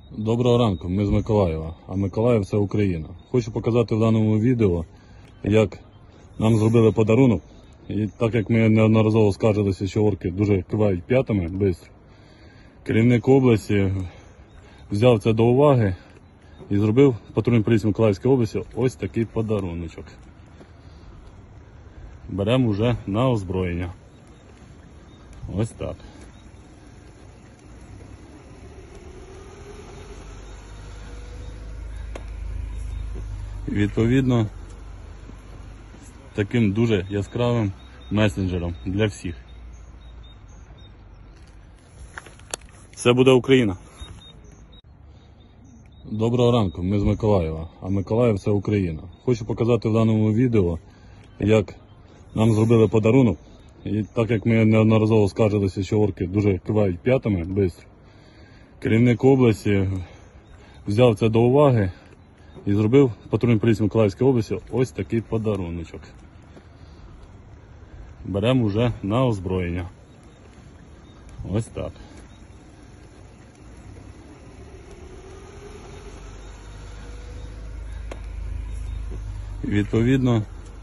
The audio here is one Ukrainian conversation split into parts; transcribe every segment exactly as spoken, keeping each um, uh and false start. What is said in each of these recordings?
Доброго ранку, ми з Миколаєва, а Миколаїв – це Україна. Хочу показати в даному відео, як нам зробили подарунок. І так як ми неодноразово скаржилися, що орки дуже кивають п'ятами швидко, керівник області взяв це до уваги і зробив патрульній поліції Миколаївської області ось такий подаруночок. Беремо вже на озброєння. Ось так. І відповідно таким дуже яскравим месенджером для всіх. Це буде Україна. Доброго ранку, ми з Миколаєва, а Миколаїв – це Україна. Хочу показати в даному відео, як нам зробили подарунок. І так як ми неодноразово скаржилися, що орки дуже кивають п'ятами швидко, керівник області взяв це до уваги і зробив патрульній поліції Миколаївської області ось такий подаруночок. Беремо вже на озброєння. Ось так. І відповідно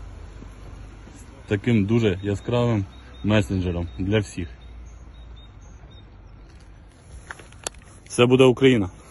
таким дуже яскравим месенджером для всіх. Це буде Україна.